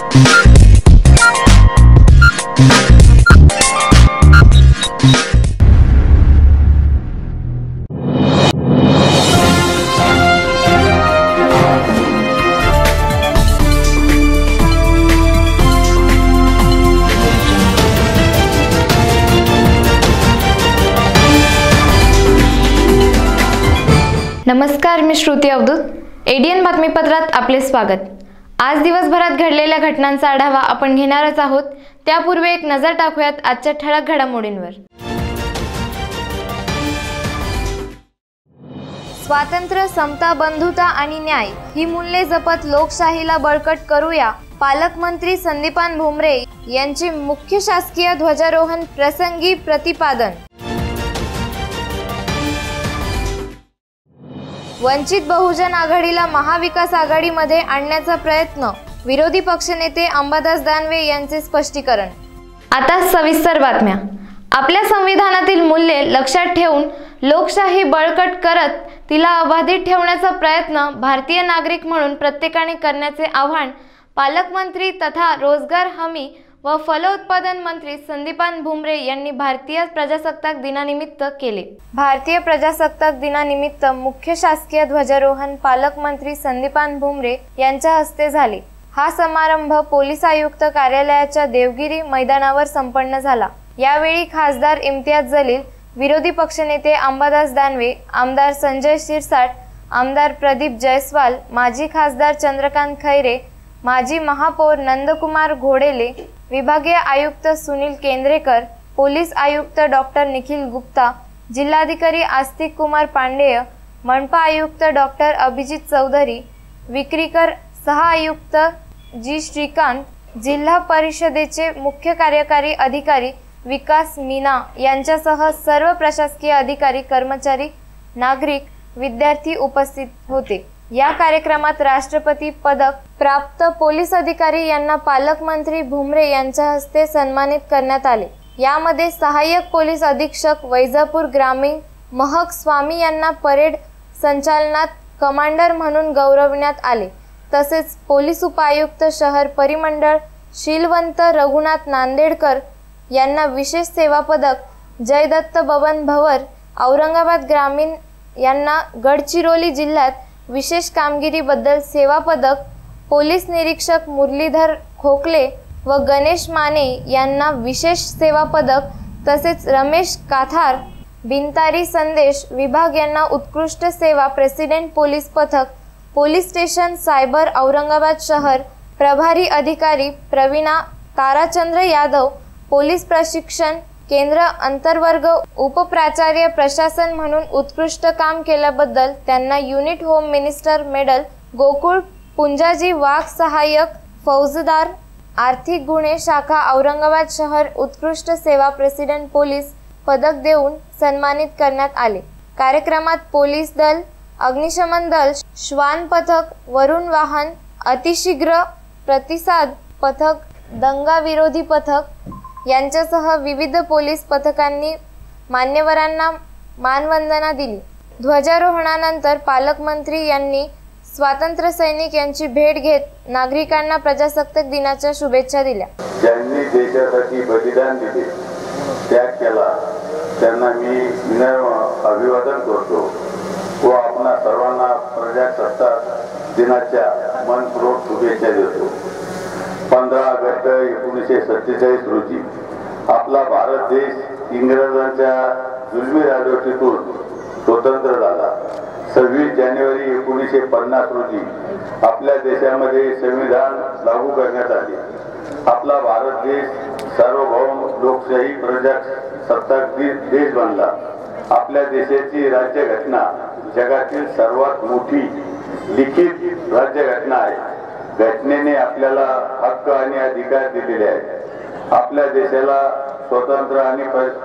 नमस्कार, मी श्रुती अवधूत। एडीएन बातमीपत्रात आपले स्वागत। आज दिवसभरात घडलेल्या घटनांचा आढावा आपण घेणारच आहोत। त्यापूर्वी एक नजर टाकूयात आजच्या ठळक घडामोडींवर। स्वातंत्र्य, समता, बंधुता आणि न्याय ही मूल्ये जपत लोकशाहीला बळकट करूया, पालकमंत्री संदीपान भुमरे यांचे मुख्य शासकीय ध्वजारोहण प्रसंगी प्रतिपादन। वंचित बहुजन आघाडीला महाविकास आघाडीमध्ये आणण्याचा प्रयत्न, विरोधी पक्षनेते अंबादास दानवे यांचे स्पष्टीकरण। आता सविस्तर बातम्या। आपल्या संविधानातील मूल्ये लक्षात ठेवून लोकशाही बळकट करत तिला अबाधित ठेवण्याचा प्रयत्न भारतीय नागरिक म्हणून प्रत्येकाने करण्याचे आवाहन पालकमंत्री तथा रोजगार हमी व फलोत्पादन मंत्री संदीपान भुमरे यांनी भारतीय प्रजासत्ताक दिनानिमित्त केले। भारतीय प्रजासत्ताक दिनानिमित्त मुख्य शासकीय ध्वजारोहण पालकमंत्री संदीपान भुमरे यांच्या हस्ते झाले। हा समारंभ पोलीस आयुक्त कार्यालयाच्या देवगिरी मैदानावर संपन्न झाला। यावेळी खासदार इम्तियाज जलील, विरोधी पक्षनेते अंबादास दानवे, आमदार संजय शिरसाट, आमदार प्रदीप जयस्वाल, माजी खासदार चंद्रकांत खैरे, माजी महापौर नंदकुमार घोडेले, विभागीय आयुक्त सुनील केंद्रेकर, पोलीस आयुक्त डॉक्टर निखिल गुप्ता, जिल्हाधिकारी आस्तिक कुमार पांडेय, मनपा आयुक्त डॉक्टर अभिजित चौधरी, विक्रीकर सह आयुक्त जी श्रीकांत, जिल्हा परिषदेचे मुख्य कार्यकारी अधिकारी विकास मीना यांच्यासह सर्व प्रशासकीय अधिकारी, कर्मचारी, नागरिक, विद्यार्थी उपस्थित होते। या कार्यक्रमात राष्ट्रपती पदक प्राप्त पोलीस अधिकारी यांना पालकमंत्री भुमरे यांच्या हस्ते सन्मानित करण्यात आले। यामध्ये सहाय्यक पोलीस अधीक्षक वैजापूर ग्रामीण महक स्वामी यांना परेड संचालनात कमांडर म्हणून गौरवण्यात आले। तसेच पोलीस उपायुक्त शहर परिमंडळ शीलवंत रघुनाथ नांदेडकर यांना विशेष सेवा पदक, जयदत्त बबन भवर औरंगाबाद ग्रामीण यांना गडचिरोली जिल्ह्यात विशेष कामगिरीबद्दल सेवा पदक, पोलीस निरीक्षक मुरलीधर खोकले व गणेश माने यांना विशेष सेवा पदक, तसेच रमेश काथार बिनतारी संदेश विभाग यांना उत्कृष्ट सेवा प्रेसिडेंट पोलीस पथक, पोलीस स्टेशन सायबर औरंगाबाद शहर प्रभारी अधिकारी प्रवीणा ताराचंद्र यादव, पोलीस प्रशिक्षण केंद्र अंतर्वर्ग उपप्राचार्य प्रशासन म्हणून उत्कृष्ट काम केल्याबद्दल त्यांना unit home minister medal, Gokul Punjaji Wagh सहाय्यक फौजदार आर्थिक गुन्हे शाखा औरंगाबाद शहर उत्कृष्ट सेवा प्रेसिडेंट पोलीस पदक देऊन सन्मानित करण्यात आले। कार्यक्रमात पोलीस दल, अग्निशमन दल, श्वान पथक, वरुण वाहन, अतिशीघ्र प्रतिसाद पथक, दंगा विरोधी पथक यांच्यासह विविध पोलीस पथकांनी मान्यवरांना मानवंदना दिली। ध्वजारोहणानंतर पालकमंत्री यांनी स्वातंत्र्य सैनिक यांची भेट घेत नागरिकांना प्रजासत्ताक दिनाच्या शुभेच्छा दिल्या। ज्यांनी देशासाठी बलिदान दिले, त्याग केला, त्यांना मी विनम्र अभिवादन करतो व आपणा सर्वांना प्रजासत्ताक दिनाच्या मनपूर्वक शुभेच्छा देतो। 15 ऑगस्ट 1947 रोजी आपला भारत देश इंग्रजांच्या जुलमी राजवटीतून स्वतंत्र झाला। 26 जानेवारी 1950 रोजी आपल्या देशामध्ये संविधान लागू करण्यात आले। आपला भारत देश सार्वभौम लोकशाही प्रजासत्ताक देश बनला। आपल्या देशाची राज्यघटना जगातील सर्वात मोठी लिखित राज्यघटना आहे। घटनेने आपल्याला हक्क आणि अधिकार दिलेले आहेत। आपल्या देशाला स्वतंत्र आणि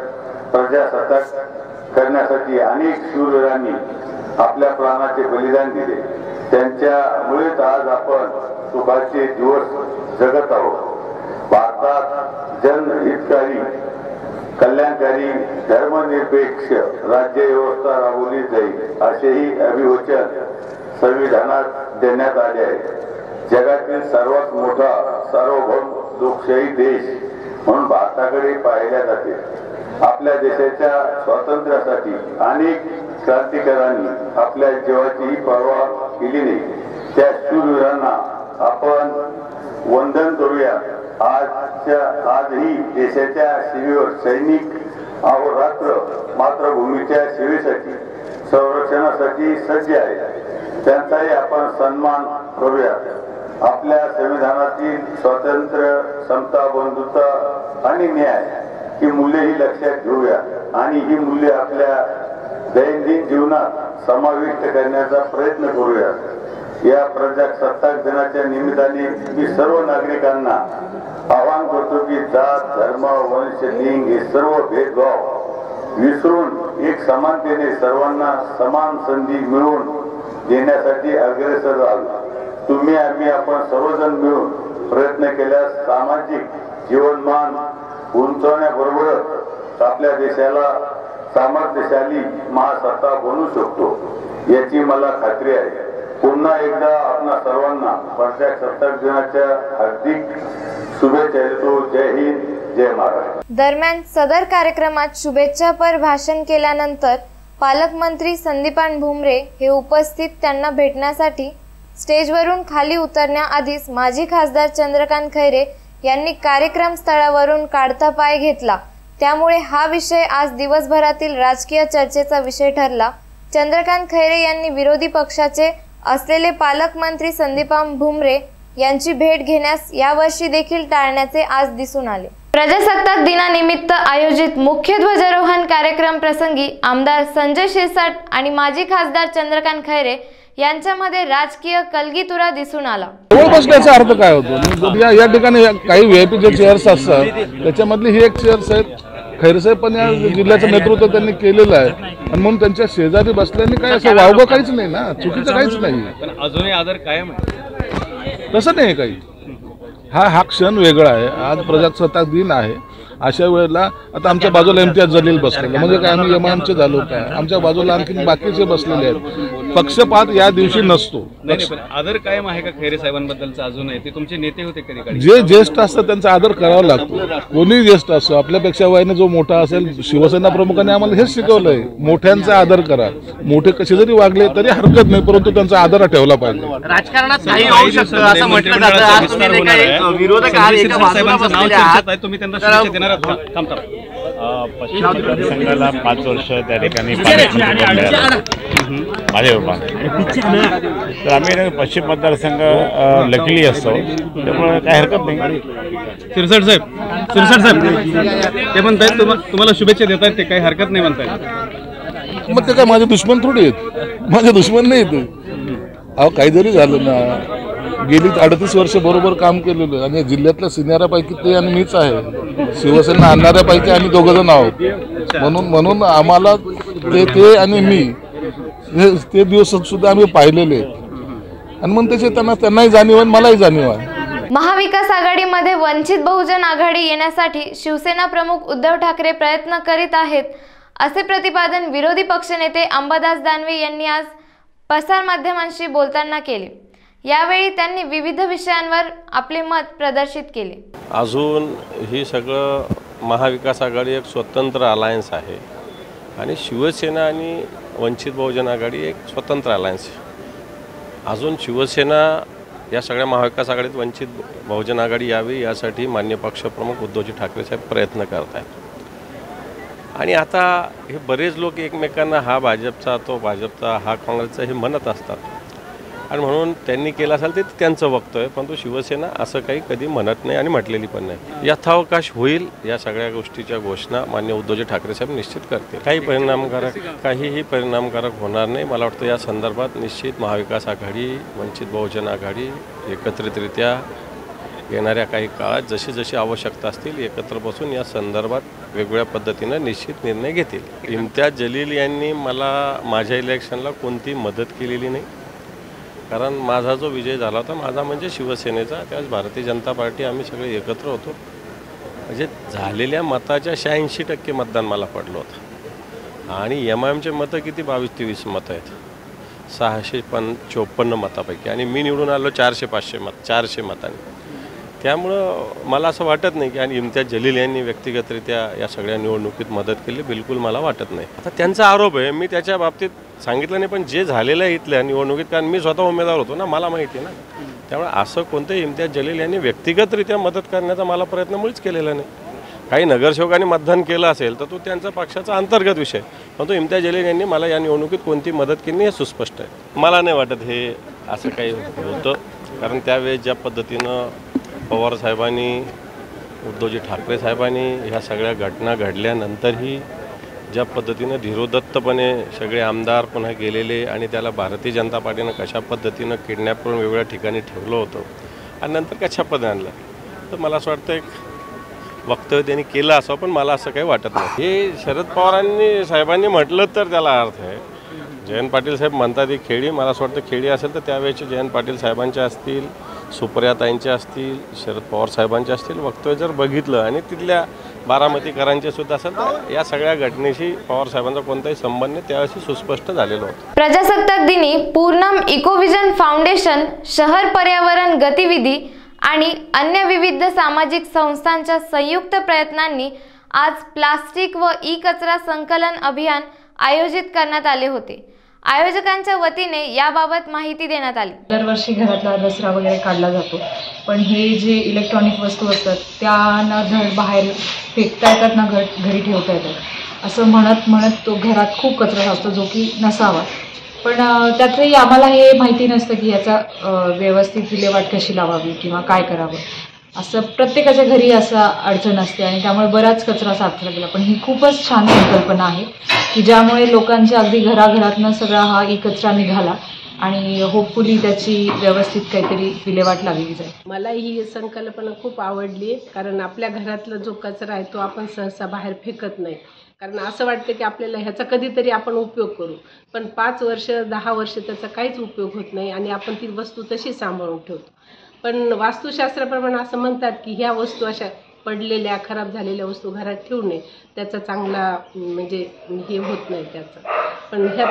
प्रजासत्ताक करण्यासाठी अनेक शूरवीरांनी आपल्या प्राणाचे बलिदान दिले। त्यांच्यामुळेच आज आपण सुखाचे दिवस जगत आहोत। भारतात जनहितकारी, कल्याणकारी, धर्मनिरपेक्ष राज्य व्यवस्था राबवली जाईल असेही अभिवचन संविधानात देण्यात आले आहे। जगातील सर्वात मोठा सार्वभौम लोकशाही देश म्हणून भारताकडे पाहिल्या जाते। आपल्या देशाच्या स्वातंत्र्यासाठी अनेक क्रांतिकारकांनी आपल्या जीवाचीही पर्वा केली नाही। त्या शूरवीरांना आपण वंदन करूया। आजही देशाच्या सीमेवर सैनिक अहोरात्र मातृभूमीच्या सेवेसाठी संरक्षणासाठी सज्ज आहे। त्यांचाही आपण सन्मान करूया। आपल्या संविधानातील स्वातंत्र्य, समता, बंधुता आणि न्याय ही मूल्यही लक्षात घेऊया आणि ही मूल्ये आपल्या दैनंदिन जीवनात समाविष्ट करण्याचा प्रयत्न करूया। या प्रजासत्ताक दिनाच्या निमित्ताने मी सर्व नागरिकांना आवाहन करतो की जात, धर्म, वंश, लिंग हे सर्व भेदभाव विसरून एक समानतेने सर्वांना समान संधी मिळवून देण्यासाठी अग्रेसर राहावे। तुम्ही आपण सर्वजण मिळून प्रयत्न केल्यास सामाजिक जीवनमान उंचावण्याबरोबरच आपल्या देशाला सामर्थ्यशाली महासत्ता बनवू शकतो याची मला खात्री आहे। पुन्हा एकदा आपणा सर्वांना प्रजासत्ताक दिनाच्या हार्दिक शुभेच्छा देतो। जय हिंद, जय महाराष्ट्र। दरम्यान सदर कार्यक्रमात शुभेच्छापर भाषण केल्यानंतर पालकमंत्री संदीपान भुमरे हे उपस्थित त्यांना भेटण्यासाठी स्टेजवरून खाली उतरण्याआधीच माजी खासदार चंद्रकांत खैरे यांनी कार्यक्रम स्थळावरून काढता पाय घेतला। त्यामुळे हा विषय आज दिवसभरातील राजकीय चर्चेचा विषय ठरला। चंद्रकांत खैरे यांनी विरोधी पक्षाचे असलेले पालकमंत्री संदीपान भुमरे यांची भेट घेण्यास यावर्षी देखील टाळण्याचे आज दिसून आले। प्रजासत्ताक दिनानिमित्त आयोजित मुख्य ध्वजारोहण कार्यक्रम प्रसंगी आमदार संजय शिरसाट आणि माजी खासदार चंद्रकांत खैरे यांच्यामध्ये राजकीय कलगीतुरा दिसून आला। जवळ बसण्याचा अर्थ काय होतो? या ठिकाणी काही व्हीआयपी जे चेअर्स असतात त्याच्यामधली ही एक चेअर्स आहे। खैरसाहेब पण या जिल्ह्याचं नेतृत्व त्यांनी केलेलं आहे आणि म्हणून त्यांच्या शेजारी बसल्याने काय असं वावगं काहीच नाही ना, चुकीचं काहीच नाही। पण अजूनही आदर कायम आहे तसं नाही काही। हा क्षण वेगळा आहे। आज प्रजासत्ताक दिन आहे। अशा वेळेला आता आमच्या बाजूला इम्तियाज जलील बसलेले म्हणजे काय आम्ही एमआयएमचे झालो काय, आमच्या बाजूला आणखी बाकीचे बसलेले आहेत। पक्षपात या दिवशी नसतो। नाही पण आदर कायम आहे का खैरे साहेबांबद्दलचा अजूनही? ते तुमचे नेते होते कधी कधी। जे ज्येष्ठ असतात त्यांचा आदर करावा लागतो। कोणी ज्येष्ठ असो, आपल्यापेक्षा वयाने जो मोठा असेल, शिवसेना प्रमुखांनी आम्हाला हेच शिकवलंय, मोठ्यांचा आदर करा। मोठे कसे जरी वागले तरी हरकत नाही, परंतु त्यांचा आदर ठेवला पाहिजे। राजकारणात काही होऊ शकतं असं म्हटलं जातं। आज तुम्ही जे काही विरोधक आहात एका बाजूला बसलेले आहात, तुम्ही त्यांना शुभेच्छा देणार आहात? थांबता पश्चिम मतदारसंघाला 5 वर्ष त्या ठिकाणी माझ्या तर आम्ही पश्चिम मतदारसंघ लकीली असतो, त्यामुळे काय हरकत नाही। शिरसाट साहेब ते म्हणतायत तुम्हाला शुभेच्छा देत आहेत, ते काही हरकत नाही म्हणतायत। मग ते काय माझे दुश्मन थोडी आहेत, माझे दुश्मन नाही ते। अहो काही जरी झालं ना, गेली 38 वर्ष बरोबर काम केलेलं आणि जिल्ह्यातल्या सिनियरापैकी ते आणि मीच आहे। शिवसेना आणणाऱ्यापैकी आम्ही दोघं जण आहोत। म्हणून आम्हाला ते आणि मी ते दिवस सुद्धा आम्ही पाहिलेले आणि मग त्याचे त्यांनाही जाणीव आहे, मलाही जाणीव आहे। महाविकास आघाडीमध्ये वंचित बहुजन आघाडी येण्यासाठी शिवसेना प्रमुख उद्धव ठाकरे प्रयत्न करीत आहेत, असे प्रतिपादन विरोधी पक्षनेते अंबादास दानवे यांनी आज प्रसारमाध्यमांशी बोलताना केले। यावेळी त्यांनी विविध विषयांवर आपले मत प्रदर्शित केले। अजून ही सगळं महाविकास आघाडी एक स्वतंत्र अलायन्स आहे आणि शिवसेना आणि वंचित बहुजन आघाडी एक स्वतंत्र अलायन्स आहे। अजून शिवसेना या सगळ्या महाविकास आघाडीत वंचित बहुजन आघाडी यावी यासाठी माननीय पक्षप्रमुख उद्धवजी ठाकरे साहेब प्रयत्न करत आहेत। आणि आता हे बरेच लोक एकमेकांना हा भाजपचा तो भाजपचा हा काँग्रेसचा हे म्हणत असतात आणि म्हणून त्यांनी केलं असेल ते त्यांचं वक्तव्य, परंतु शिवसेना असं काही कधी म्हणत नाही आणि म्हटलेली पण नाही। यथावकाश होईल या सगळ्या गोष्टीच्या घोषणा माननीय उद्धवजी ठाकरे साहेब निश्चित करतील। काहीही परिणामकारक होणार नाही। मला वाटतं या संदर्भात निश्चित महाविकास आघाडी, वंचित बहुजन आघाडी एकत्रितरित्या येणाऱ्या काही काळात जशी जशी आवश्यकता असतील एकत्र बसून या संदर्भात वेगवेगळ्या पद्धतीनं निश्चित निर्णय घेतील। इम्तियाज जलील यांनी मला माझ्या इलेक्शनला कोणती मदत केलेली नाही, कारण माझा जो विजय झाला होता माझा म्हणजे शिवसेनेचा, त्यावेळेस भारतीय जनता पार्टी आम्ही सगळे एकत्र होतो। म्हणजे झालेल्या मताच्या 86% मतदान मला पडलं होतं आणि एमआयएमचे मतं किती 22-23 मतं आहेत। 654 मतापैकी आणि मी निवडून आलो 400 मतांनी. त्यामुळं मला असं वाटत नाही की आणि इम्तियाज जलील यांनी व्यक्तिगतरित्या या सगळ्या निवडणुकीत मदत केली, बिलकुल मला वाटत नाही. आता त्यांचा आरोप आहे, मी त्याच्या बाबतीत सांगितलं नाही, पण जे झालेलं आहे इथल्या निवडणुकीत, कारण मी स्वतः उमेदवार होतो ना, मला माहिती आहे ना. त्यामुळे असं कोणतंही इम्तियाज जलील यांनी व्यक्तिगतरित्या मदत करण्याचा मला प्रयत्न मुळीच केलेला नाही. काही नगरसेवकांनी मतदान केलं असेल तर तो त्यांचा पक्षाचा अंतर्गत विषय, परंतु इम्तियाज जलील यांनी मला या निवडणुकीत कोणती मदत केली हे सुस्पष्ट आहे. मला नाही वाटत हे असं काही होतं, कारण त्यावेळेस ज्या पद्धतीनं पवार साहेबांनी, उद्धवजी ठाकरे साहेबांनी ह्या सगळ्या घटना घडल्यानंतरही ज्या पद्धतीनं धीरोदत्तपणे सगळे आमदार पुन्हा गेलेले आणि त्याला भारतीय जनता पार्टीनं कशा पद्धतीनं किडनॅप करून वेगवेगळ्या ठिकाणी ठेवलं होतं आणि नंतर कशा पद्धतीने आणलं, तर मला असं वाटतं एक वक्तव्य त्यांनी केलं असं, पण मला असं काही वाटत नाही. हे शरद पवारांनी साहेबांनी म्हटलं तर त्याला अर्थ आहे. जयंत पाटील साहेब म्हणतात ही खेडी, मला असं वाटतं खेडी असेल तर त्यावेळेचे जयंत पाटील साहेबांचे असतील, सुप्रियाताईंचे असतील, शरद पवार साहेबांचे असतील, वक्तव्य जर बघितलं आणि तिथल्या बारामतीकरांचे सुद्धा असेल तर या सगळ्या घटनेशी पवार साहेबांचा कोणताही संबंध नाही, त्यावेळेस सुस्पष्ट झालेलं होतं. प्रजासत्ताक दिनी पूर्णम इकोविजन फाउंडेशन, शहर पर्यावरण गतिविधी आणि अन्य विविध सामाजिक संस्थांच्या संयुक्त प्रयत्नांनी आज प्लास्टिक व ई कचरा संकलन अभियान आयोजित करण्यात आले होते. आयोजकांच्या वतीने याबाबत माहिती देण्यात आली. दरवर्षी घरातला दसरा वगैरे काढला जातो, पण हे जे इलेक्ट्रॉनिक वस्तू असतात त्या ना धड बाहेर फेकता येतात ना घरी ठेवता येतात, असं म्हणत तो घरात खूप कचरा असतो जो की नसावा. पण त्यातही आम्हाला हे माहिती नसतं की याचा व्यवस्थित विल्हेवाट कशी लावावी किंवा काय करावं. असं प्रत्येकाच्या घरी असं अडचण असते आणि त्यामुळे बराच कचरा साठला गेला. पण ही खूपच छान संकल्पना आहे की ज्यामुळे लोकांच्या अगदी घराघरातनं सगळा हा ई कचरा निघाला आणि होपफुली त्याची व्यवस्थित काहीतरी विल्हेवाट लागली जाईल. मला ही संकल्पना खूप आवडली, कारण आपल्या घरातला जो कचरा आहे तो आपण सहसा बाहेर फेकत नाही, कारण असं वाटतं की आपल्याला ह्याचा कधीतरी आपण उपयोग करू, पण 5 वर्ष 10 वर्ष त्याचा काहीच उपयोग होत नाही आणि आपण ती वस्तू तशी सांभाळून ठेवतो. पण वास्तुशास्त्राप्रमाणे असं म्हणतात की ह्या वस्तू अशा पडलेल्या खराब झालेल्या वस्तू घरात ठेवू नये, त्याचा चांगला म्हणजे हे होत नाही त्याचं. पण ह्या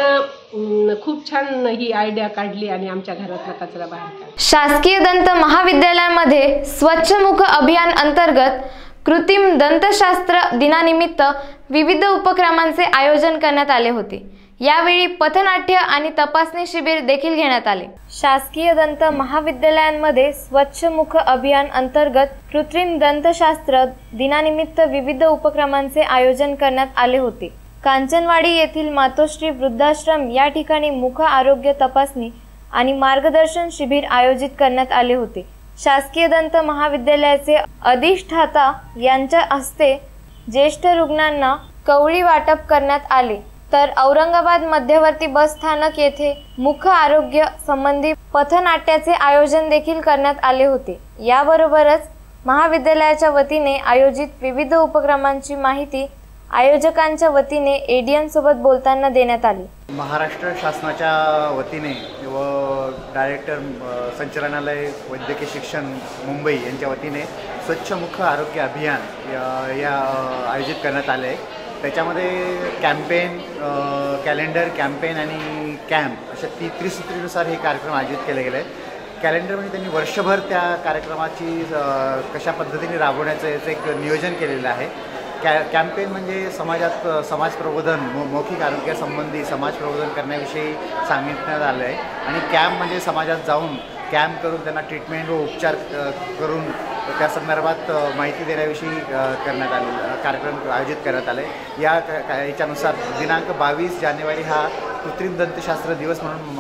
ताईनं खूप छान ही आयडिया काढली आणि आमच्या घरातला कचरा बाहेर काढला. शासकीय दंत महाविद्यालयामध्ये स्वच्छमुख अभियान अंतर्गत कृत्रिम दंतशास्त्र दिनानिमित्त विविध उपक्रमांचे आयोजन करण्यात आले होते. यावेळी पथनाट्य आणि तपासणी शिबिर देखील घेण्यात आले. शासकीय दंत महाविद्यालयांमध्ये स्वच्छमुख अभियान अंतर्गत कृत्रिम दंतशास्त्र दिनानिमित्त विविध उपक्रमांचे आयोजन करण्यात आले होते. कांचनवाडी येथील मातोश्री वृद्धाश्रम या ठिकाणी मुख आरोग्य तपासणी आणि मार्गदर्शन शिबिर आयोजित करण्यात आले होते. शासकीय दंत महाविद्यालयाचे अधिष्ठाता यांच्या हस्ते ज्येष्ठ रुग्णांना कवळी वाटप करण्यात आले, तर औरंगाबाद मध्यवर्ती बस स्थानक येथे मुख आरोग्य संबंधी पथनाट्याचे आयोजन देखील करण्यात आले होते. याबरोबरच महाविद्यालयाच्या वतीने आयोजित विविध उपक्रमांची माहिती आयोजकांच्या वतीने एडीएन सोबत बोलताना देण्यात आली. महाराष्ट्र शासनाच्या वतीने व डायरेक्टर संचालनालय वैद्यकीय शिक्षण मुंबई यांच्या वतीने स्वच्छ मुख आरोग्य अभियान या आयोजित करण्यात आले आहे. त्याच्यामध्ये कॅम्पेन, कॅलेंडर, कॅम्पेन आणि कॅम्प अशा त्रिसूत्रीनुसार हे कार्यक्रम आयोजित केले गेले आहेत. कॅलेंडर म्हणजे त्यांनी वर्षभर त्या कार्यक्रमाची कशा पद्धतीने राबवण्याचं याचं एक नियोजन केलेलं आहे. कॅम्पेन म्हणजे समाजात समाज प्रबोधन, मौखिक आरोग्यासंबंधी समाज प्रबोधन करण्याविषयी सांगितण्यात आलं आहे. आणि कॅम्प म्हणजे समाजात जाऊन कॅम्प करून त्यांना ट्रीटमेंट व उपचार करून त्या संदर्भात माहिती देण्याविषयी करण्यात आले कार्यक्रम आयोजित करण्यात आले. याच्यानुसार दिनांक 22 जानेवारी हा कृत्रिम दंतशास्त्र दिवस म्हणून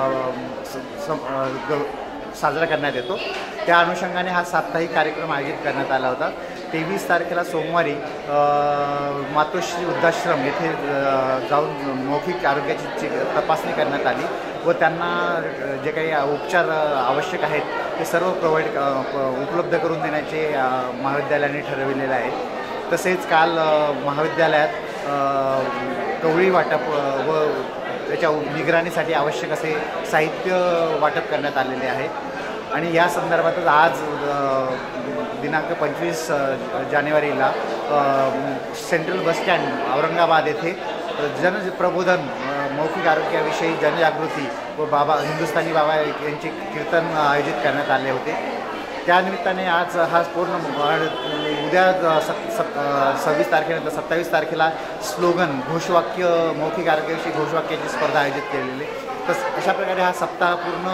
साजरा करण्यात येतो. त्या अनुषंगाने हा साप्ताहिक कार्यक्रम आयोजित करण्यात आला होता. 23 तारखेला सोमवारी मातोश्री वृद्धाश्रम येथे जाऊन मौखिक आरोग्याची तपासणी करण्यात आली व त्यांना जे काही उपचार आवश्यक आहेत ते सर्व उपलब्ध करून देण्याचे महाविद्यालयाने ठरविलेले आहे. तसेच काल महाविद्यालयात कवळी वाटप व त्याच्या निगराणीसाठी आवश्यक असे साहित्य वाटप करण्यात आलेले आहे. आणि या संदर्भातच आज दिनांक 25 जानेवारीला सेंट्रल बस स्टँड औरंगाबाद येथे जनप्रबोधन मौखिक आरोग्याविषयी जनजागृती व बाबा हिंदुस्थानी बाबा यांचे कीर्तन आयोजित करण्यात आले होते. त्यानिमित्ताने आज हा पूर्ण उद्या 26 तारखेनंतर 27 तारखेला स्लोगन घोषवाक्य मौखिक आरोग्याविषयी घोषवाक्याची स्पर्धा आयोजित केलेली. अशा प्रकारे हा सप्ताह पूर्ण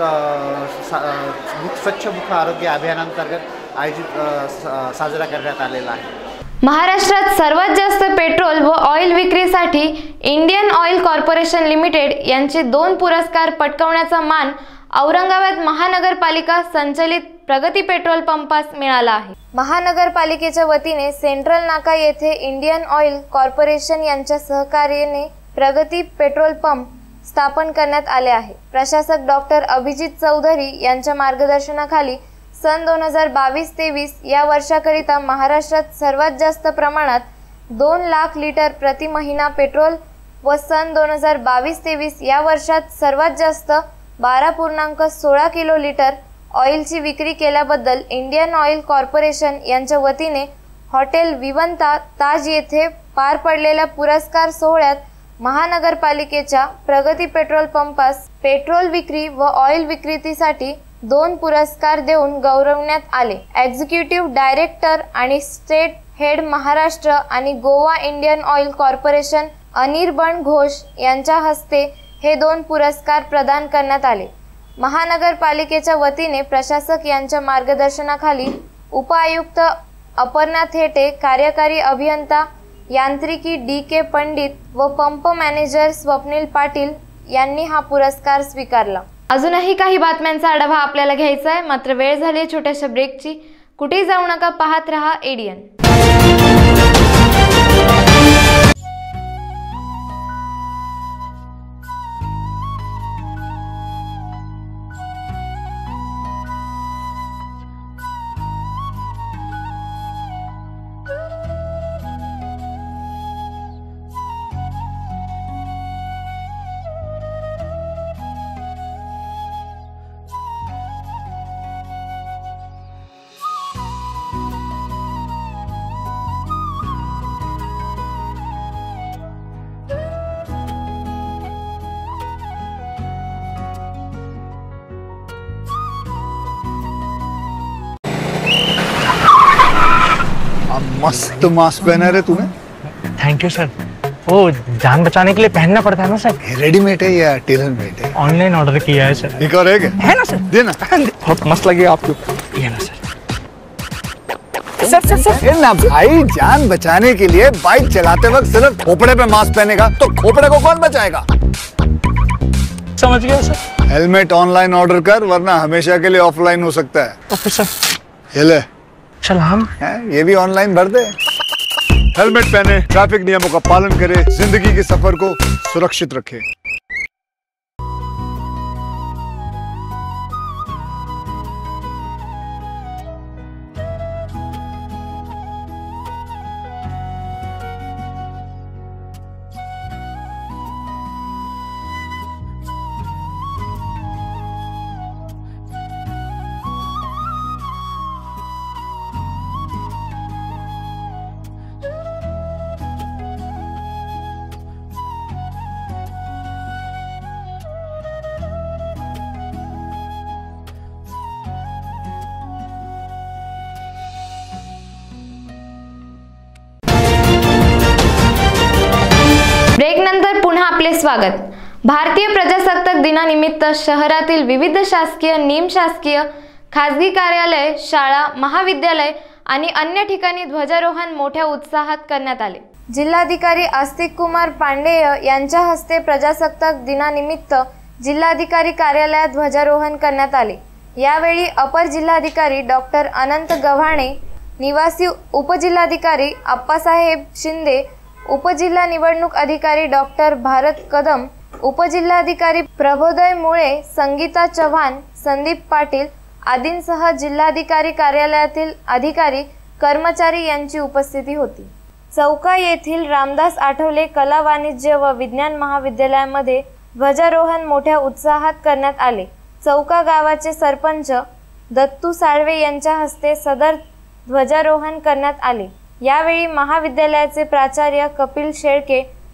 स्वच्छ मुख आरोग्य अभियानांतर्गत आयोजित साजरा करण्यात आलेला आहे. महाराष्ट्रात सर्वात जास्त पेट्रोल व ऑइल विक्रीसाठी इंडियन ऑइल कॉर्पोरेशन लिमिटेड यांचे 2 पुरस्कार पटकावण्याचा मान औरंगाबाद महानगरपालिका संचलित प्रगती पेट्रोल पंपास मिळाला आहे. महानगरपालिकेच्या वतीने सेंट्रल नाका येथे इंडियन ऑइल कॉर्पोरेशन यांच्या सहकार्याने प्रगती पेट्रोल पंप स्थापन करण्यात आले आहे. प्रशासक डॉक्टर अभिजित चौधरी यांच्या मार्गदर्शनाखाली सन 2022-23 या वर्षाकरिता महाराष्ट्रात सर्वात जास्त प्रमाणात 2 लाख लिटर प्रति महिना पेट्रोल व सन 2022-23 या वर्षात सर्वात जास्त 12.16 किलो लिटर ऑइलची विक्री केल्याबद्दल इंडियन ऑइल कॉर्पोरेशन यांच्या वतीने हॉटेल विवंता ताज येथे पार पडलेल्या पुरस्कार सोहळ्यात महानगरपालिकेच्या प्रगती पेट्रोल पंपास पेट्रोल विक्री व ऑइल विक्रीसाठी 2 पुरस्कार देऊन गौरवण्यात आले. एक्झिक्युटिव्ह डायरेक्टर आणि स्टेट हेड महाराष्ट्र आणि Goa Indian oil corporation Anirban Ghosh यांच्या हस्ते हे 2 पुरस्कार प्रदान करण्यात आले. महानगरपालिकेच्या वतीने प्रशासक यांच्या मार्गदर्शनाखाली उपआयुक्त अपर्णा थेटे, कार्यकारी अभियंता यांत्रिकी DK पंडित व पंप मॅनेजर स्वप्नील पाटील यांनी हा पुरस्कार स्वीकारला. अजूनही काही बातम्यांचा आढावा आपल्याला घ्यायचा आहे, मात्र वेळ झाली आहे छोट्याशा ब्रेकची. कुठेही जाऊ नका, पाहत रहा ADN. मस्त मास्क पहना रे तूने. Thank you sir. वो जान बचाने के लिए पहनना पड़ता है ना सर. रेडीमेड है या टेलर मेड है? ऑनलाइन ऑर्डर किया है सर. एक और है ना सर. देना. बहुत मस्त लगेगा आपको. ये ना सर. सर सर सर ना भाई, जान बचाने के लिए बाइक चलाते वक्त सिर्फ खोपड़े पे मास्क पहनेगा तो खोपड़े को कौन बचाएगा? समझ गया सर. हेलमेट ऑनलाइन ऑर्डर कर, वरना हमेशा के लिए ऑफलाइन हो सकता है. Okay sir. ये ले. चल हम ये भी ऑनलाइन भर दे. हेलमेट पहने, ट्रैफिक नियमों का पालन करे, जिंदगी के सफर को सुरक्षित रखे. ब्रेकनंतर पुन्हा आपले स्वागत. भारतीय प्रजासत्ताक दिनानिमित्त शहरातील विविध शासकीय, निमशासकीय, खासगी कार्यालय, शाळा, महाविद्यालय आणि अन्य ठिकाणी ध्वजारोहण मोठ्या उत्साहात करण्यात आले. जिल्हाधिकारी आस्तिक कुमार पांडेय यांच्या हस्ते प्रजासत्ताक दिनानिमित्त जिल्हाधिकारी कार्यालयात ध्वजारोहण करण्यात आले. यावेळी अपर जिल्हाधिकारी डॉक्टर अनंत गव्हाणे, निवासी उपजिल्हाधिकारी आप्पासाहेब शिंदे, उपजिल्हा निवडणूक अधिकारी डॉक्टर भारत कदम, उपजिल्हाधिकारी प्रबोधय मुळे, संगीता चव्हाण, संदीप पाटील आदींसह जिल्हाधिकारी कार्यालयातील अधिकारी, कर्मचारी यांची उपस्थिती होती. चौका येथील रामदास आठवले कला, वाणिज्य व विज्ञान महाविद्यालयामध्ये ध्वजारोहण मोठ्या उत्साहात करण्यात आले. चौका गावाचे सरपंच दत्तू साळवे यांच्या हस्ते सदर ध्वजारोहण करण्यात आले. यावेळी महाविद्यालयाचे प्राचार्य कपिल शेळके,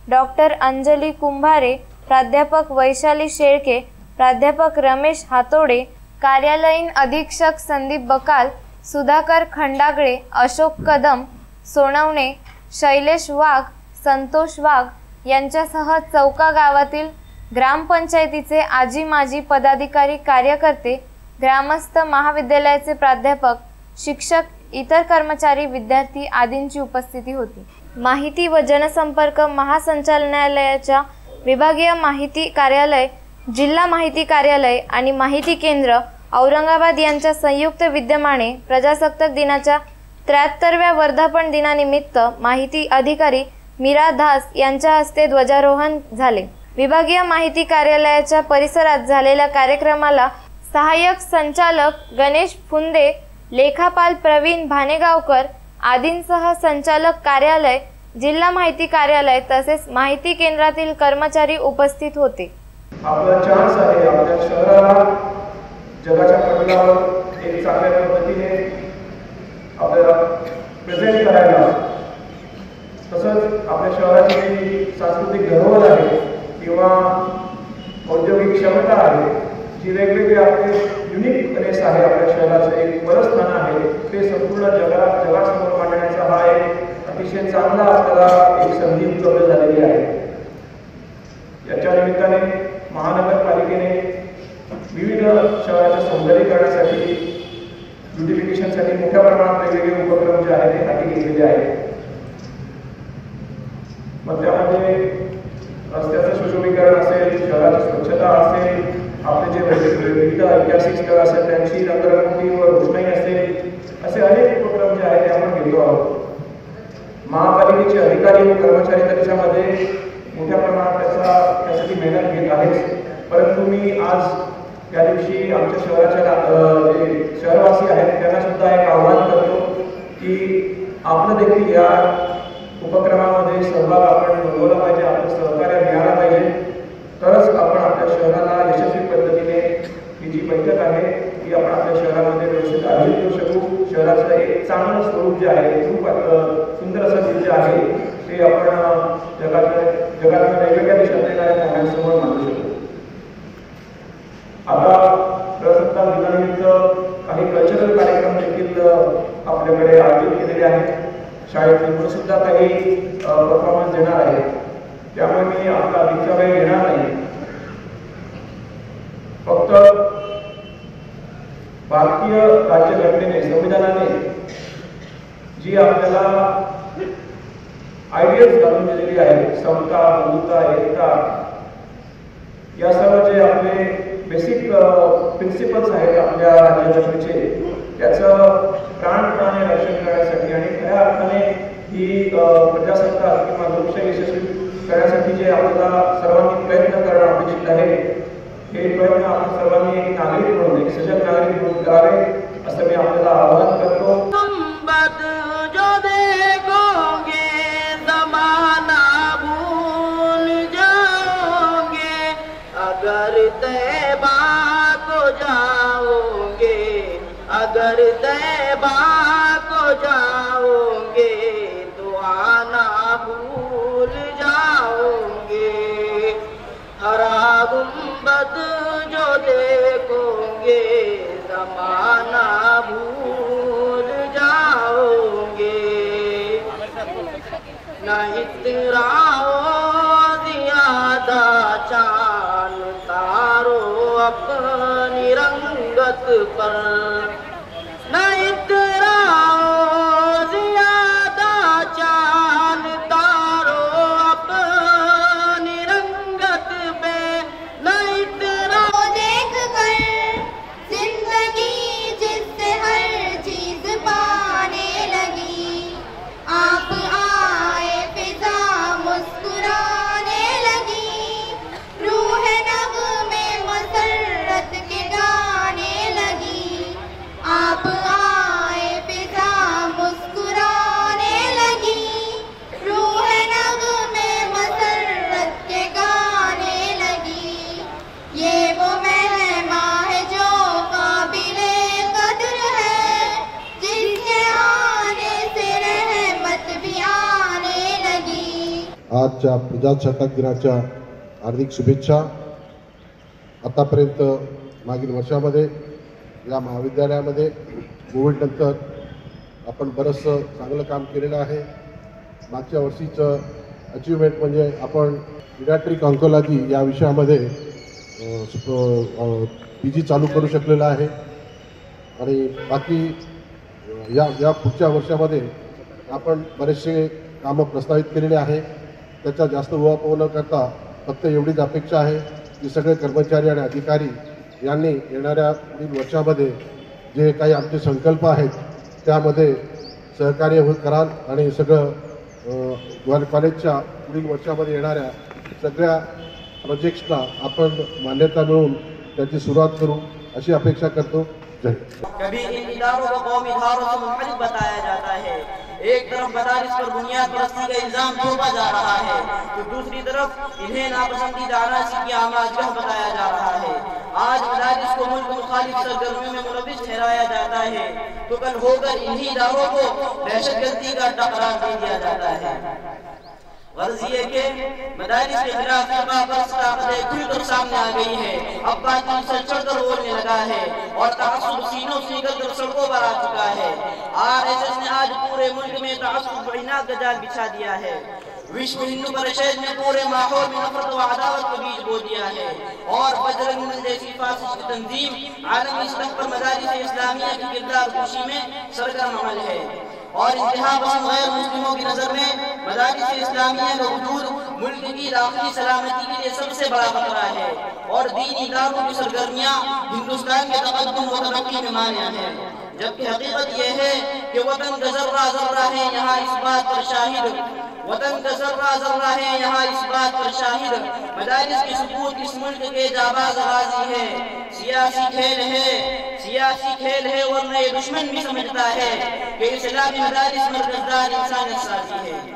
डॉक्टर अंजली कुंभारे, प्राध्यापक वैशाली शेळके, प्राध्यापक रमेश हातोडे, कार्यालयीन अधीक्षक संदीप बकाल, सुधाकर खंडागळे, अशोक कदम, सोनवणे, शैलेश वाघ, संतोष वाघ यांच्यासह चौका गावातील ग्रामपंचायतीचे आजी माजी पदाधिकारी, कार्यकर्ते, ग्रामस्थ, महाविद्यालयाचे प्राध्यापक, शिक्षक, इतर कर्मचारी, विद्यार्थी आदींची उपस्थिती होती. माहिती व जनसंपर्क महासंचालनालयाच्या विभागीय माहिती कार्यालय, जिल्हा माहिती कार्यालय आणि माहिती केंद्र औरंगाबाद यांच्या संयुक्त विद्यमाने प्रजासत्ताक दिनाच्या 73व्या वर्धापन दिनानिमित्त माहिती अधिकारी मीरा दास यांच्या हस्ते ध्वजारोहण झाले. विभागीय माहिती कार्यालयाच्या परिसरात झालेल्या कार्यक्रमाला सहाय्यक संचालक गणेश फुंदे, लेखापाल प्रवीण भानेगावकर आदींसह संचालक कार्यालय, जिल्हा माहिती कार्यालय तसेच माहिती केंद्रातील कर्मचारी उपस्थित होते. आपला चान्स आहे आपल्या शहराला जगाच्या पटलावर एक चांगल्या पद्धतीने आपल्याला प्रेझेंट करायला, तसंच आपल्या शहराची जी सांस्कृतिक धरोहर आहे किंवा औद्योगिक क्षमता आहे, जी वेगवेगळे आपले युनिकनेस आहे, आपल्या शहराचं एक बरस्थान आहे, ते संपूर्ण जगासमोर मांडण्याचा हा एक अतिशय चांगला आपल्याला एक संधी उपलब्ध झालेली आहे. याच्या निमित्ताने महानगरपालिकेने विविध शहराच्या सौंदर्यीकरणासाठी, ब्युटिफिकेशनसाठी मोठ्या प्रमाणात वेगवेगळे उपक्रम जे आहेत ते हाती घेतलेले आहेत. मग त्यामध्ये रस्त्याचं सुशोभीकरण असेल, शहराची स्वच्छता असेल, आपले जे विविध ऐतिहासिक स्थळ असेल त्यांची रंगरंगोटी व रोषणाई असेल, असे अनेक उपक्रम जे आहेत ते आपण घेतो आहोत. महापालिकेचे अधिकारी व कर्मचारी त्याच्यामध्ये मोठ्या प्रमाणात त्यासाठी मेहनत घेत आहेत. परंतु मी आज या दिवशी आमच्या शहराच्या जे शहरवासी आहेत त्यांना सुद्धा एक आव्हान करतो की आपलं देखील या उपक्रमामध्ये सहभाग आपण नोंदवला पाहिजे, आपलं सहकार्य मिळालं पाहिजे, तरच आपण आपल्या शहराला यशस्वी पद्धतीने ही जी बैठक आहे ती आपण आपल्या शहरामध्ये व्यवस्थित आयोजित करू शकू. शहराचं एक चांगलं स्वरूप जे आहे, खूप सुंदर असं जे आहे ते आपण जगातल्या वेगवेगळ्या देशात येणाऱ्या पाहुण्यांसमोर मांडू शकतो. आता प्रजासत्ताक दिनानिमित्त काही कल्चरल कार्यक्रम देखील आपल्याकडे आयोजित केलेले आहेत. शाळेतली मुलं सुद्धा काही परफॉर्मन्स देणार आहेत. त्यामुळे मी आपला अधिकचा वेळ घेणार नाही. फक्त भारतीय राज्यघटनेने, संविधानाने जी आपल्याला आयडियल्स घालून दिलेली आहे, समता, बंधुता, एकता, या सर्व जे आपले बेसिक प्रिन्सिपल्स आहेत आपल्या राज्यघटनेचे, त्याचं प्राणपणाने रक्षण करण्यासाठी आणि खऱ्या अर्थाने ही प्रजासत्ताक किंवा लोकशाही यशस्वी करण्यासाठी जे आपल्याला सर्वांनी प्रयत्न करणं अपेक्षित आहे, हे प्रयत्न आपण सर्वांनी एक नागरिक म्हणून, एक सजग नागरिक म्हणून करावे असं मी आपल्याला आवाहन करतो. अगर तैबा को जाओगे तो आना भूल जाओगे, हरा गुंबद जो देखोगे जमाना भूल जाओगे, न इतराओ ज्यादा चांद तारो अपनी रंगत पर, न इतराओ ज्यादा चांद तारो अपनी रंगत पे, न इतराओ देख कर जिंदगी जिससे हर चीज पाने लगी, आप आए फिजा आजच्या प्रजासत्ताक दिनाच्या हार्दिक शुभेच्छा. आतापर्यंत मागील वर्षामध्ये या महाविद्यालयामध्ये कोविडनंतर आपण बरंचसं चांगलं काम केलेलं आहे. मागच्या वर्षीचं अचिव्हमेंट म्हणजे आपण पिडियाट्रिक ऑन्कोलॉजी या विषयामध्ये PG चालू करू शकलेलं आहे आणि बाकी या पुढच्या वर्षामध्ये आपण बरेचसे कामं प्रस्तावित केलेले आहे. त्याचा जास्त उहापोह न करता फक्त एवढीच अपेक्षा आहे की सगळे कर्मचारी आणि अधिकारी यांनी येणाऱ्या पुढील वर्षामध्ये जे काही आमचे संकल्प आहेत त्यामध्ये सहकार्य कराल आणि सगळं कॉलेजच्या पुढील वर्षामध्ये येणाऱ्या सगळ्या प्रोजेक्ट्सला आपण मान्यता मिळवून त्याची सुरुवात करू अशी अपेक्षा करतो. जय हिंद. कभी इन इदारों को कौमी धारों से मुनफरिद बताया जाता है. एक तरफ मदारिस पर बुनियाद परस्ती का इल्जाम थोपा जा रहा है तो दूसरी तरफ इन्हें नापसंदीदा अनासी की आमाजगह बताया जा रहा है. आज मदारिस को मुल्क मुखालिफ सरगर्मियों में मुलविस ठहराया जाता है तो कल होकर इन्हीं इदारों को दहशतगर्दी का अड्डा करार दे दिया जाता है. गर्ज ये के मदारिस के खिलाफ खुलकर सामने आ गई है. अब बातचीत से चढ़कर बोलने लगा है और तअस्सुब सीनों से निकलकर सड़कों पर आ चुका है. RSS ने आज पूरे मुल्क में तअस्सुब व इनाद का जाल बिछा दिया है. विश्व हिंदू परिषद ने पूरे माहौल में नफरत व अदावत का बीज बो दिया है और बजरंग दल जैसी फासिस्ट तंजीम आलमी सतह पर मदारिस इस्लामिया की किरदार खुशी में सरगर्म अमल है और इंतहा पसंद गैर मुस्लिमों की नजर में मदारिस इस्लामिया का वजूद मुल्क की दाखिली सलामती के लिए सबसे बड़ा खतरा है और दीनी इदारों की सरगर्मियां हिंदुस्तान के तकद्दुम व तरक्की में मानिया है. जबकि हकीकत यह है कि वतन का जर्रा जर्रा है यहाँ इस बात पर शाहिद. वतन का जर्रा जर्रा है यहाँ इस बात पर शाहिद. मदारिस की सुकूत इस मुल्क के जाबाज गाजी है. सियासी खेल है वरना ये दुश्मन भी समझता है कि इस्लामी मदारिस मरकज़दार इंसानियत साजी है.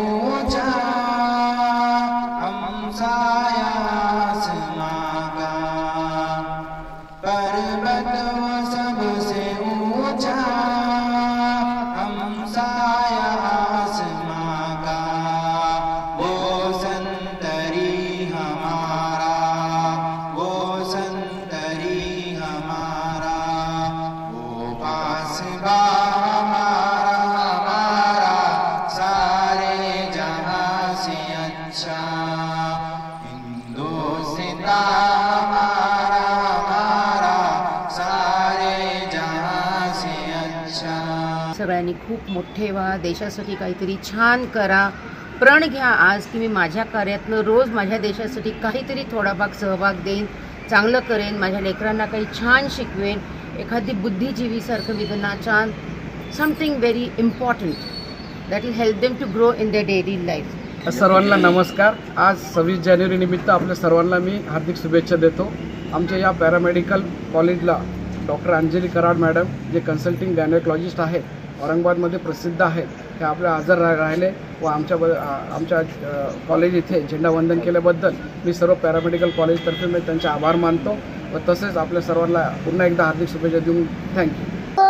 सगळ्यांनी खूप मोठे व्हा, देशासाठी काहीतरी छान करा, प्रण घ्या आज की मी माझ्या कार्यातनं रोज माझ्या देशासाठी काहीतरी थोडा भाग सहभाग देईन, चांगलं करेन, माझ्या लेकरांना काही छान शिकवेन, एखादी बुद्धिजीवीसारखं विधना छान something very important that will help them to grow in their daily life. सर्वांना नमस्कार. आज 26 जानेवारी निमित्त आपल्या सर्वांना मी हार्दिक शुभेच्छा देतो. आमच्या या पॅरामेडिकल कॉलेजला डॉक्टर अंजली कराड मॅडम जे कन्सल्टिंग गायनेकॉलॉजिस्ट आहेत, औरंगाबादमध्ये प्रसिद्ध आहेत, हे आपल्या हजर राहिले व आमच्या कॉलेज इथे झेंडावंदन केल्याबद्दल मी सर्व पॅरामेडिकल कॉलेजतर्फे मी त्यांचे आभार मानतो व तसेच आपल्या सर्वांना पुन्हा एकदा हार्दिक शुभेच्छा देऊन थँक्यू.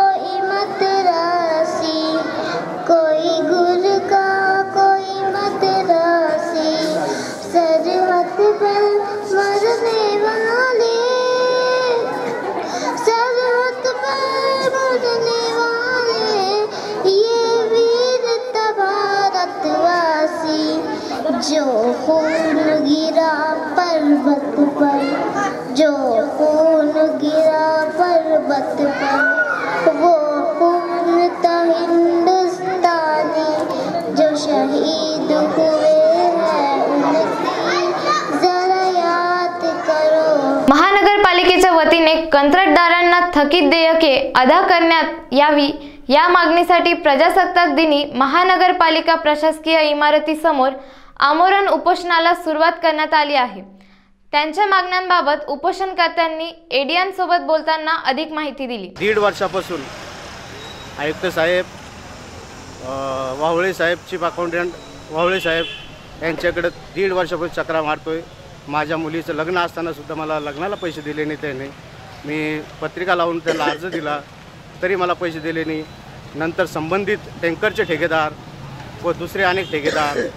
कोई गुर का कोई मदरासी सरहद पर मरने वाले सरहद पर मरने वाले ये वीर भारतवासी जो खून गिरा पर्वत पर जो खून गिरा पर्वत पर वो खून था हिंदुस्तानी जो शहीद हुए हैं उनकी जरा याद करो. महानगरपालिकेच्या वतीने कंत्राटदारांना थकीत देयके अदा करण्यात यावी या मागणीसाठी प्रजासत्ताक दिनी महानगरपालिका प्रशासकीय इमारतीसमोर आमरण उपोषणाला सुरुवात करण्यात आली आहे. त्यांच्या मागण्यांबाबत उपोषणकर्त्यांनी एडियन सोबत बोलताना अधिक माहिती दिली. 1.5 वर्षापासून आयुक्त साहेब, वाहुळे साहेब, चीफ अकाउंटंट वाहुळे साहेब यांच्याकडे 1.5 वर्षापासून चक्रा मारतोय. माझ्या मुलीचं लग्न असताना सुद्धा मला लग्नाला पैसे दिले नाही त्याने. मी पत्रिका लावून त्याला अर्ज दिला तरी मला पैसे दिले नाही. नंतर संबंधित टँकरचे ठेकेदार व दुसरे अनेक ठेकेदार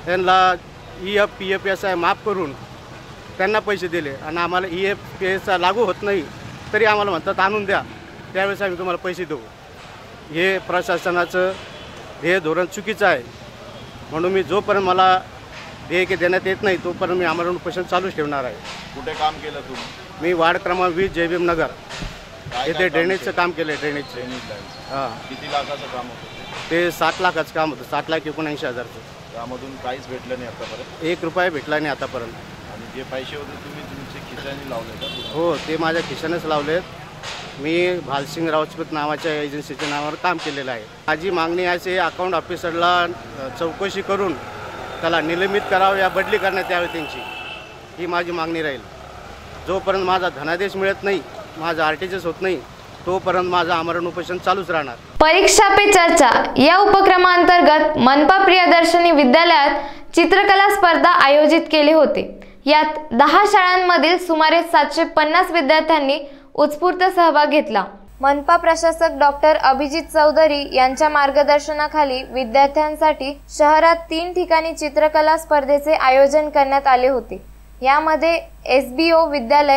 त्यांना EF PF माफ करून त्यांना पैसे दिले आणि आम्हाला EF PF लागू होत नाही तरी आम्हाला म्हणतात आणून द्या, त्यावेळेस आम्ही तुम्हाला पैसे देऊ. हे प्रशासनाचं हे धोरण चुकीचं आहे. म्हणून मी जोपर्यंत मला देयके देण्यात येत नाही तोपर्यंत मी आमरण उपोषण चालूच ठेवणार आहे. कुठे काम केलं तुम्ही? मी वार्ड क्रमांक 20 जयभीम नगर येथे ड्रेनेजचं काम केलं आहे. ड्रेनेजचं हां. किती लाखाचं काम होतं? ते 7 लाखाचं काम होतं. 7,79,000. त्यामधून काहीच भेटलं नाही आतापर्यंत? 1 रुपया भेटला नाही आतापर्यंत. आणि जे पैसे होते तुम्ही तुमच्या खिशाने लावले का? हो, ते माझ्या खिशानेच लावलेत. मी भालसिंग राजपूत नावाच्या एजन्सीच्या नावावर काम केलेलं आहे. माझी मागणी अशी अकाउंट ऑफिसरला चौकशी करून त्याला निलंबित करावं या बदली करण्यात यावी त्यांची, ही माझी मागणी राहील. जोपर्यंत माझा धनादेश मिळत नाही, माझं RTGS होत नाही, तोपर्यंत माझं आमरण उपोषण चालूच राहणार. परीक्षा पे चर्चा या उपक्रमांतर्गत मनपा प्रियदर्शनी विद्यालयात चित्रकला स्पर्धा आयोजित केले होते. यात 10 शाळांमधील सुमारे 750 विद्यार्थ्यांनी उत्स्फूर्त सहभाग घेतला. मनपा प्रशासक डॉक्टर अभिजित चौधरी यांच्या मार्गदर्शनाखाली विद्यार्थ्यांसाठी शहरात 3 ठिकाणी चित्रकला स्पर्धेचे आयोजन करण्यात आले होते. यामध्ये SBO विद्यालय,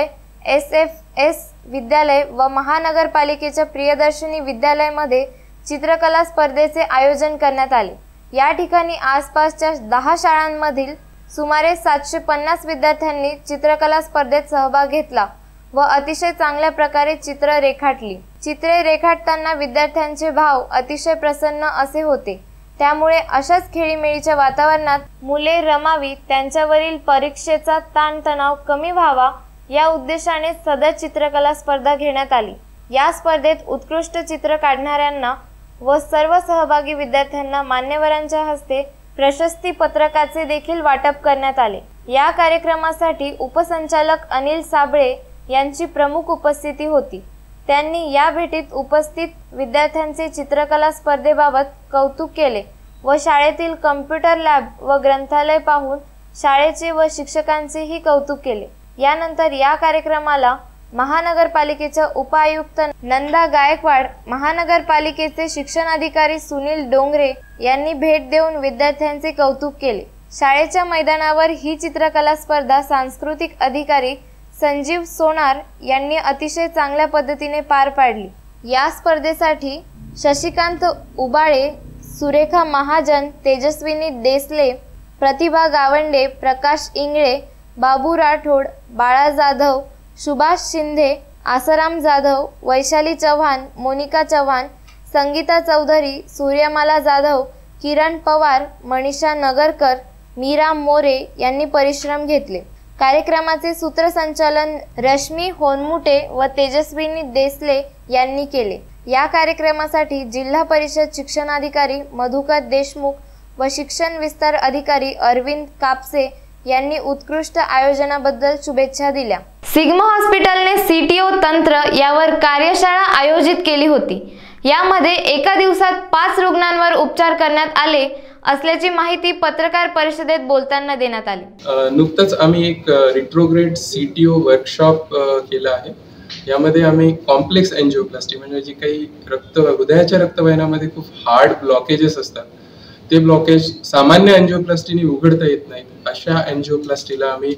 SFS विद्यालय व महानगरपालिकेच्या प्रियदर्शनी विद्यालयामध्ये चित्रकला स्पर्धेचे आयोजन करण्यात आले. या ठिकाणी आसपासच्या 10 शाळांमधील सुमारे 750 विद्यार्थ्यांनी चित्रकला स्पर्धेत सहभाग घेतला व अतिशय चांगल्या प्रकारे चित्र रेखाटली. चित्रे रेखाटताना विद्यार्थ्यांचे भाव अतिशय प्रसन्न असे होते. त्यामुळे अशाच खेळीमेळीच्या वातावरणात मुले रमावी, त्यांच्यावरील परीक्षेचा ताणतणाव कमी व्हावा या उद्देशाने सदर चित्रकला स्पर्धा घेण्यात आली. या स्पर्धेत उत्कृष्ट चित्र काढणाऱ्यांना व सर्व सहभागी विद्यार्थ्यांना मान्यवरांच्या हस्ते प्रशस्ती पत्रकाचे देखील वाटप करण्यात आले. या कार्यक्रमासाठी उपसंचालक अनिल साबळे यांची प्रमुख उपस्थिती होती. त्यांनी या भेटीत उपस्थित विद्यार्थ्यांचे चित्रकला स्पर्धेबाबत कौतुक केले व शाळेतील कम्प्युटर लॅब व ग्रंथालय पाहून शाळेचे व शिक्षकांचेही कौतुक केले. यानंतर या कार्यक्रमाला महानगरपालिकेच्या उपायुक्त नंदा गायकवाड, महानगरपालिकेचे शिक्षणाधिकारी सुनील डोंगरे यांनी भेट देऊन विद्यार्थ्यांचे कौतुक केले. शाळेच्या मैदानावर ही चित्रकला स्पर्धा सांस्कृतिक अधिकारी संजीव सोनार यांनी अतिशय चांगल्या पद्धतीने पार पाडली. या स्पर्धेसाठी शशिकांत उबाळे, सुरेखा महाजन, तेजस्विनी देसले, प्रतिभा गावंडे, प्रकाश इंगळे, बाबू राठोड, बाळा जाधव, सुभाष शिंदे, आसाराम जाधव, वैशाली चव्हाण, मोनिका चव्हाण, संगीता चौधरी, सूर्यमाला जाधव, किरण पवार, मनीषा नगरकर, मीरा मोरे यांनी परिश्रम घेतले. कार्यक्रमाचे सूत्रसंचालन रश्मी होनमुटे व तेजस्विनी देसले यांनी केले. या कार्यक्रमासाठी जिल्हा परिषद शिक्षणाधिकारी मधुकर देशमुख व शिक्षण विस्तार अधिकारी अरविंद कापसे यांनी उत्कृष्ट आयोजनाबद्दल शुभेच्छा दिल्या. सिग्मा हॉस्पिटलने CTO तंत्र यावर कार्यशाळा आयोजित केली होती. यामध्ये एका दिवसात 5 रुग्णांवर उपचार करण्यात आले असल्याची माहिती पत्रकार परिषदेत बोलताना देण्यात आली. नुकतंच आम्ही एक रिट्रोग्रेड CTO वर्कशॉप केला आहे. यामध्ये आम्ही कॉम्प्लेक्स एन्जिओप्लास्टी म्हणजे जी काही हृदयाच्या रक्तवाहिन्यामध्ये खूप हार्ड ब्लॉकेजेस असतात, ते ब्लॉकेज सामान्य एन्जिओप्लास्टीने उघडता येत नाहीत. अशा एन्जिओप्लास्टीला आम्ही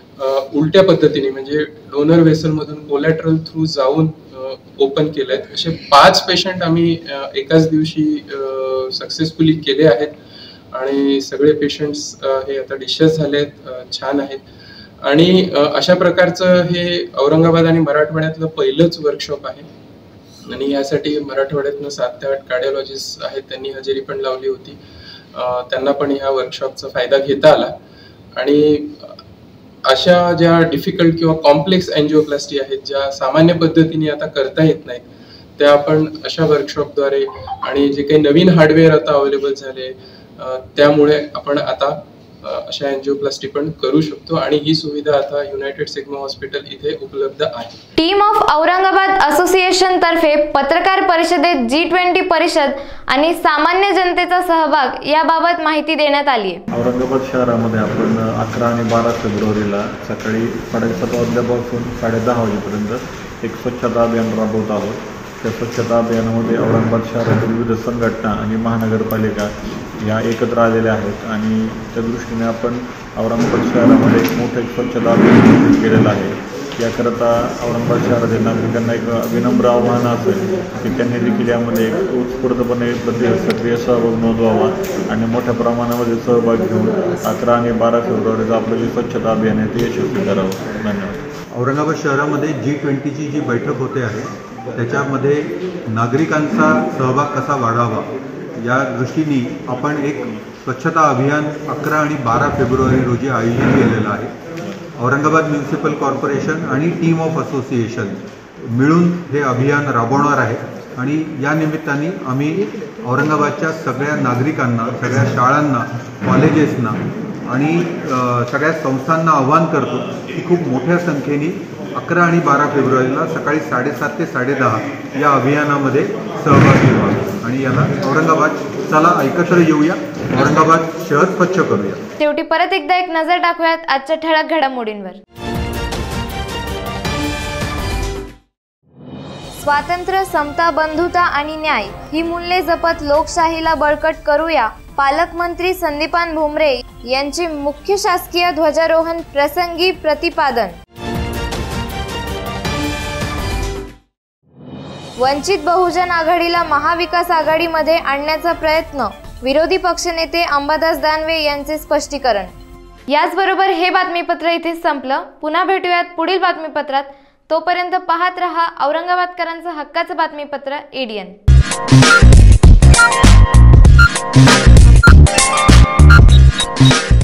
उलट्या पद्धतीने म्हणजे डोनर वेसलमधून कोलॅटरल थ्रू जाऊन ओपन केले आहेत. असे 5 पेशंट आम्ही एकाच दिवशी सक्सेसफुली केले आहेत आणि सगळे पेशंट्स हे आता डिस्चार्ज झाले आहेत, छान आहेत. आणि अशा प्रकारचं हे औरंगाबाद आणि मराठवाड्यातलं पहिलंच वर्कशॉप आहे आणि यासाठी मराठवाड्यातनं 7 ते 8 कार्डिओलॉजिस्ट आहेत, त्यांनी हजेरी पण लावली होती. त्यांना पण ह्या वर्कशॉपचा फायदा घेता आला. आणि अशा ज्या डिफिकल्ट किंवा कॉम्प्लेक्स एन्जिओप्लास्टी आहेत, ज्या सामान्य पद्धतीने आता करता येत नाहीत, त्या आपण अशा वर्कशॉपद्वारे आणि जे काही नवीन हार्डवेअर आता अवेलेबल झाले त्यामुळे आपण आता अशा एन्जिओप्लास्टी पण करू शकतो आणि ही सुविधा आता युनायटेड सिग्मा हॉस्पिटल इथे उपलब्ध आहे. टीम ऑफ औरंगाबाद असोसिएशन तर्फे पत्रकार परिषदेत G20 परिषद आणि सामान्य जनतेचा सहभाग याबाबत माहिती देण्यात आली आहे. औरंगाबाद शहरामध्ये आपण 11 आणि 12 फेब्रुवारीला सकाळी 7:30 वाजल्यापासून 10:30 वाजेपर्यंत एक स्वच्छता अभियान राबवत आहोत. त्या स्वच्छता अभियानामध्ये औरंगाबाद शहरातील विविध संघटना आणि महानगरपालिका या एकत्र आलेल्या आहेत आणि त्या दृष्टीने आपण औरंगाबाद शहरामध्ये एक मोठं स्वच्छता अभियान केलेलं आहे. याकरता औरंगाबाद शहरातील नागरिकांना एक विनम्र आव्हान असेल की त्यांनी देखील यामध्ये एक उत्स्फूर्तपणे सक्रिय सहभाग नोंदवावा आणि मोठ्या प्रमाणामध्ये सहभाग घेऊन 11 आणि 12 फेब्रुवारीचं आपलं जे स्वच्छता अभियान आहे ते यशस्वी करावं. धन्यवाद. औरंगाबाद शहरामध्ये G20ची जी बैठक होते आहे त्याच्यामध्ये नागरिकांचा सहभाग कसा वाढावा या दृष्टीने आपण एक स्वच्छता अभियान 11 आणि 12 फेब्रुवारी रोजी आयोजित केलेलं आहे. औरंगाबाद म्युनिसिपल कॉर्पोरेशन आणि टीम ऑफ असोसिएशन मिळून हे अभियान राबवणार आहे आणि या निमित्ताने आम्ही औरंगाबादच्या सगळ्या नागरिकांना, सगळ्या शाळांना, कॉलेजेसना आणि सगळ्या संस्थांना आवाहन करतो की खूप मोठ्या संख्येने 11 आणि 12 फेब्रुवारीला सकाळी 7:30 ते 10:30 या अभियानामध्ये सहभागी व्हा आणि याला औरंगाबाद चला एकत्र येऊया, औरंगाबाद शहर स्वच्छ करूया. शेवटी परत एकदा एक नजर टाकूयात आजच्या ठळक घडामोडींवर. स्वातंत्र्य, समता, बंधुता आणि न्याय ही मूल्ये जपत लोकशाहीला बळकट करूया. पालकमंत्री संदीपान भुमरे यांचे मुख्य शासकीय ध्वजारोहण प्रसंगी प्रतिपादन. वंचित बहुजन आघाडीला महाविकास आघाडीमध्ये आणण्याचा प्रयत्न, विरोधी पक्षनेते अंबादास दानवे यांचे स्पष्टीकरण. याचबरोबर हे बातमीपत्र इथे संपलं. पुन्हा भेटूयात पुढील बातमीपत्रात. तोपर्यंत पाहत रहा औरंगाबादकरांचं हक्काचं बातमीपत्र ADN.